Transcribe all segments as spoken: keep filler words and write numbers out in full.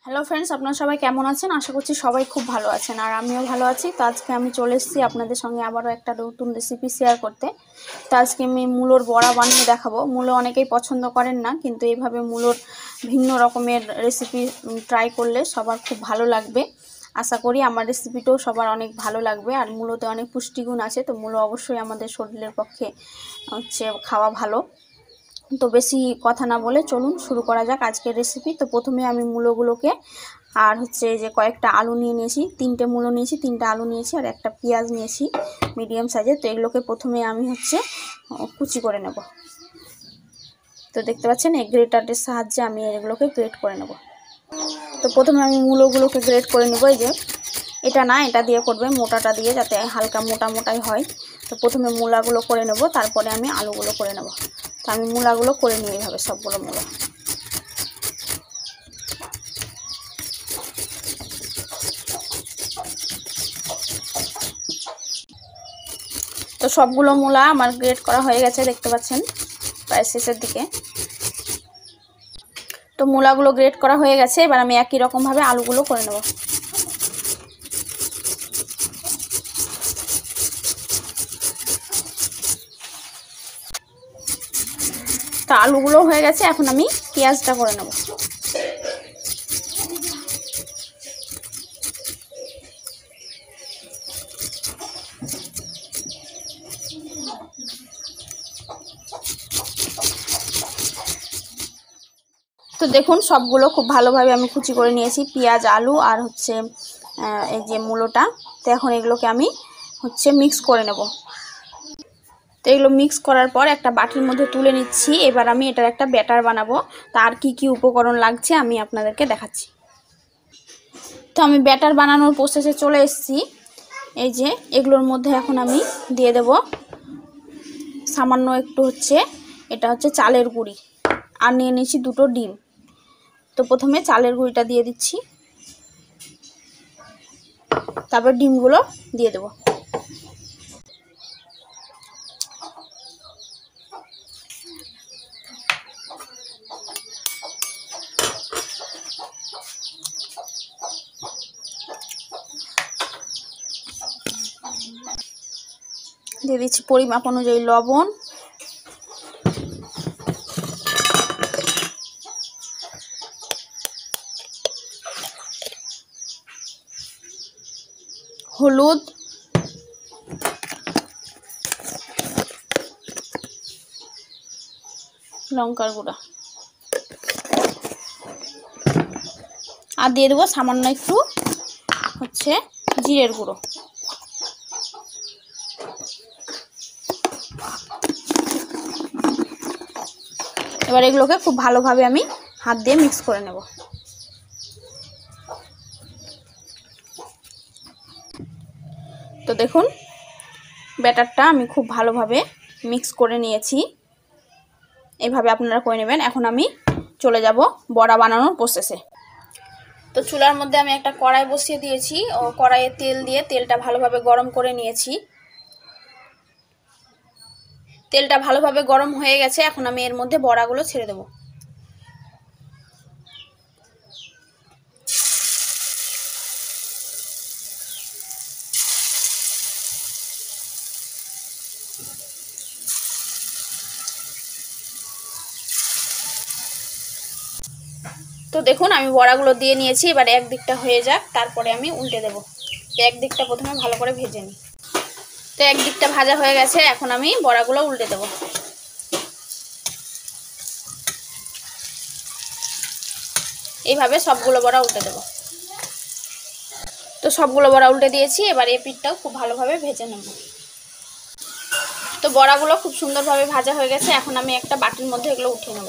Hello friends, আপনারা সবাই কেমন আছেন? আশা করছি সবাই খুব ভালো আছেন, আর আমিও ভালো আছি। তো আজকে আমি চলে এসেছি আপনাদের সঙ্গে আবারও একটা নতুন রেসিপি শেয়ার করতে। তো আজকে আমি মূলোর বড়া বানিয়ে দেখাবো। মূলো অনেকেই পছন্দ করেন না, কিন্তু এইভাবে মূলোর ভিন্ন রকমের রেসিপি ট্রাই করলে সবার খুব ভালো লাগবে। আশা করি আমার রেসিপিটাও সবার অনেক ভালো লাগবে। আর মূলোতে অনেক পুষ্টিগুণ আছে, তো মূলো অবশ্যই আমাদের শরীরের পক্ষে হচ্ছে খাওয়া ভালো। তো বেশি কথা না বলে চলুন শুরু করা যাক আজকের রেসিপি। তো প্রথমে আমি মূলোগুলোকে আর হচ্ছে যে কয়েকটা আলু নিয়ে নিয়েছি, তিনটে মূলো নিয়েছি, তিনটে আলু নিয়েছি, আর একটা পেঁয়াজ নিয়েছি মিডিয়াম সাইজের। তো এগুলোকে প্রথমে আমি হচ্ছে কুচি করে নেব। তো দেখতে পাচ্ছেন এই গ্রেটারের সাহায্যে আমি এগুলোকে গ্রেট করে নেব। তো প্রথমে আমি মূলোগুলোকে গ্রেট করে নেব। এই যে এটা না, এটা দিয়ে করবে, মোটাটা দিয়ে, যাতে হালকা মোটা মোটাই হয়। তো প্রথমে মূলাগুলো করে নেব, তারপরে আমি আলুগুলো করে নেব। তো আমি মূলাগুলো করে নিই এইভাবে সবগুলো মূলা। তো সবগুলো মূলা আমার গ্রেট করা হয়ে গেছে, দেখতে পাচ্ছেন প্রায় শেষের দিকে। তো মূলাগুলো গ্রেট করা হয়ে গেছে, এবার আমি একই রকমভাবে আলুগুলো করে নেব। তো আলুগুলো হয়ে গেছে, এখন আমি পেঁয়াজটা করে নেব। তো দেখুন সবগুলো খুব ভালোভাবে আমি কুচি করে নিয়েছি, পেঁয়াজ, আলু আর হচ্ছে এই যে মূলোটা। তো এখন এগুলোকে আমি হচ্ছে মিক্স করে নেব। তো এগুলো মিক্স করার পর একটা বাটির মধ্যে তুলে নিচ্ছি। এবার আমি এটার একটা ব্যাটার বানাবো। তার কি কি উপকরণ লাগছে আমি আপনাদেরকে দেখাচ্ছি। তো আমি ব্যাটার বানানোর প্রসেসে চলে এসেছি। এই যে এগুলোর মধ্যে এখন আমি দিয়ে দেব সামান্য একটু হচ্ছে, এটা হচ্ছে চালের গুঁড়ি, আর নিয়ে নিচ্ছি দুটো ডিম। তো প্রথমে চালের গুঁড়িটা দিয়ে দিচ্ছি, তারপর ডিমগুলো দিয়ে দেব। দিয়ে দিচ্ছি পরিমাপ অনুযায়ী লবণ, হলুদ, লঙ্কার গুঁড়া, আর দিয়ে দেবো সামান্য একটু হচ্ছে জিরের গুঁড়ো। এবার এগুলোকে খুব ভালোভাবে আমি হাত দিয়ে মিক্স করে নেব। তো দেখুন ব্যাটারটা আমি খুব ভালোভাবে মিক্স করে নিয়েছি, এইভাবে আপনারা করে নেবেন। এখন আমি চলে যাব বড়া বানানোর প্রসেসে। তো চুলার মধ্যে আমি একটা কড়াই বসিয়ে দিয়েছি, ও কড়াইয়ে তেল দিয়ে তেলটা ভালোভাবে গরম করে নিয়েছি। তেলটা ভালোভাবে গরম হয়ে গেছে, এখন আমি এর মধ্যে বড়াগুলো ছেড়ে দেব। তো দেখুন আমি বড়াগুলো দিয়ে নিয়েছি, এবার এক দিকটা হয়ে যাক, তারপরে আমি উল্টে দেব। এক দিকটা প্রথমে ভালো করে ভেজে নিই। তো এক দিকটা ভাজা হয়ে গেছে, এখন আমি বড়াগুলো উল্টে দেব। এইভাবে সবগুলো বড়া উল্টে দেব। তো সবগুলো বড়া উল্টে দিয়েছি, এবার এই পিঠটাও খুব ভালোভাবে ভেজে নেব। তো বড়াগুলো খুব সুন্দরভাবে ভাজা হয়ে গেছে, এখন আমি একটা বাটির মধ্যে এগুলো উঠিয়ে নেব।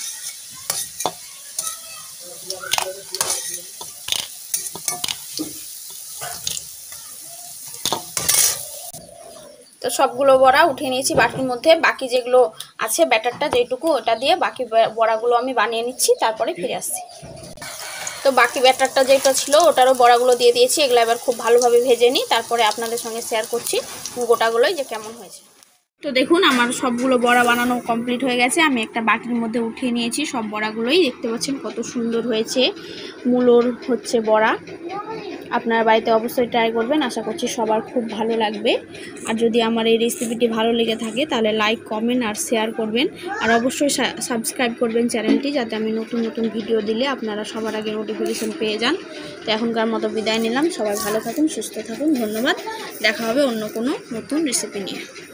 তো সবগুলো বড়া উঠিয়ে নিয়েছি বাটির মধ্যে। বাকি যেগুলো আছে ব্যাটারটা যেটুকু, ওটা দিয়ে বাকি বড়াগুলো আমি বানিয়ে নিচ্ছি, তারপরে ফিরে আসছি। তো বাকি ব্যাটারটা যেটা ছিল ওটারও বড়াগুলো দিয়ে দিয়েছি। এগুলো এবার খুব ভালোভাবে ভেজে নিই, তারপরে আপনাদের সঙ্গে শেয়ার করছি গোটাগুলোই যে কেমন হয়েছে। তো দেখুন আমার সবগুলো বড়া বানানো কমপ্লিট হয়ে গেছে। আমি একটা বাটির মধ্যে উঠিয়ে নিয়েছি সব বড়াগুলোই। দেখতে পাচ্ছেন কত সুন্দর হয়েছে মূলোর হচ্ছে বড়া। আপনারা বাড়িতে অবশ্যই ট্রাই করবেন, আশা করছি সবার খুব ভালো লাগবে। আর যদি আমার এই রেসিপিটি ভালো লেগে থাকে তাহলে লাইক, কমেন্ট আর শেয়ার করবেন। আর অবশ্যই সাবস্ক্রাইব করবেন চ্যানেলটি, যাতে আমি নতুন নতুন ভিডিও দিলে আপনারা সবার আগে নোটিফিকেশন পেয়ে যান। তো এখনকার মতো বিদায় নিলাম। সবাই ভালো থাকুন, সুস্থ থাকুন। ধন্যবাদ। দেখা হবে অন্য কোনো নতুন রেসিপি নিয়ে।